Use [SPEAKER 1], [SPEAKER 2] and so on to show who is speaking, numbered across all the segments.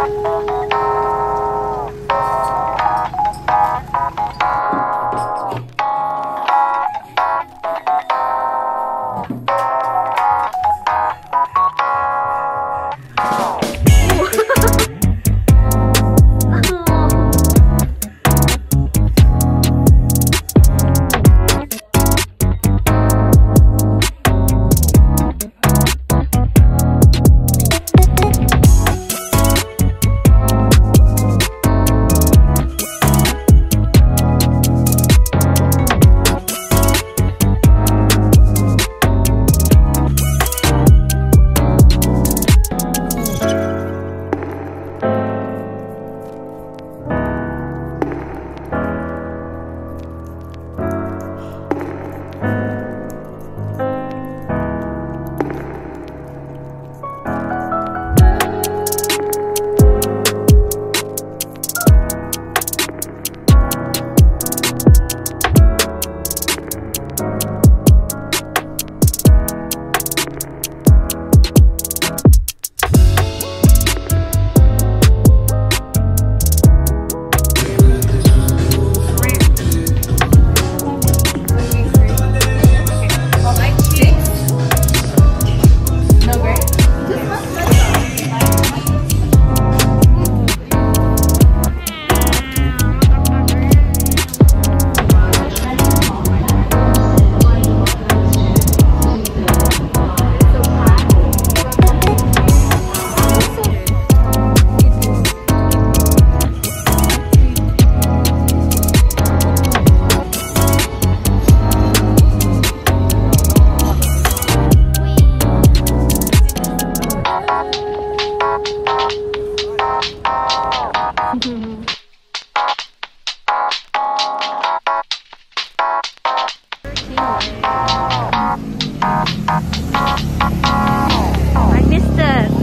[SPEAKER 1] I missed it.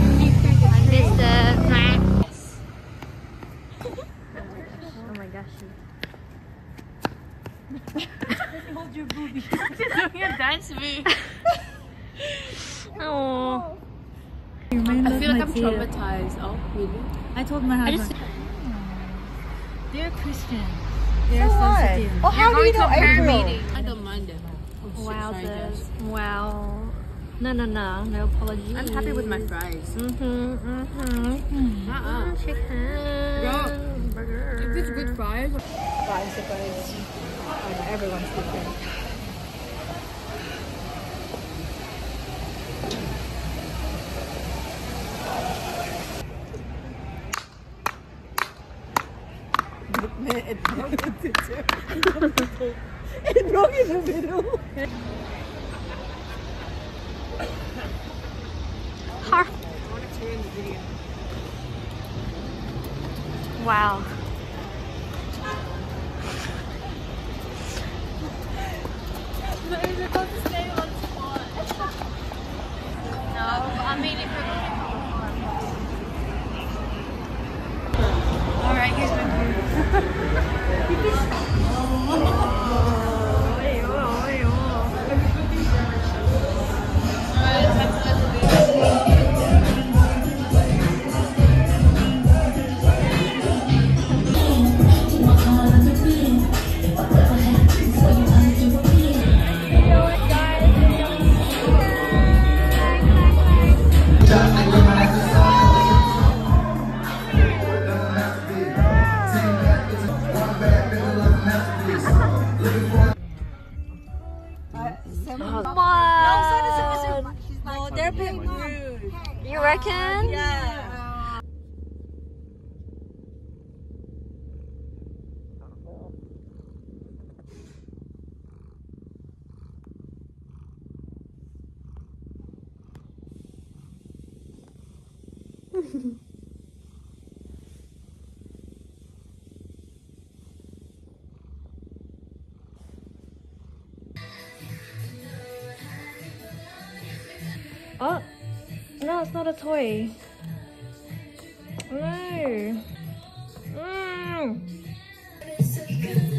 [SPEAKER 1] I missed it. Oh my gosh.
[SPEAKER 2] Hold your booby.
[SPEAKER 1] She's doing a dance move. Oh.
[SPEAKER 2] I feel like I'm traumatized. Oh, really? I told my husband. They're Christian. They're sensitive.
[SPEAKER 3] Oh, how do you know April?
[SPEAKER 2] I don't mind it.
[SPEAKER 1] Wow, sis. Wow. No apologies.
[SPEAKER 2] I'm happy with my fries.
[SPEAKER 1] Chicken. Burger.
[SPEAKER 2] If it's good fries. Fries, everyone's different. It broke in the middle.
[SPEAKER 1] Wow.
[SPEAKER 2] But is it going to stay on spot?
[SPEAKER 1] No, I mean if you're going
[SPEAKER 2] Alright, here's my food.
[SPEAKER 1] Come on.
[SPEAKER 2] No, they're being rude.
[SPEAKER 1] You reckon?
[SPEAKER 2] Yeah.
[SPEAKER 1] Oh, no, it's not a toy. No.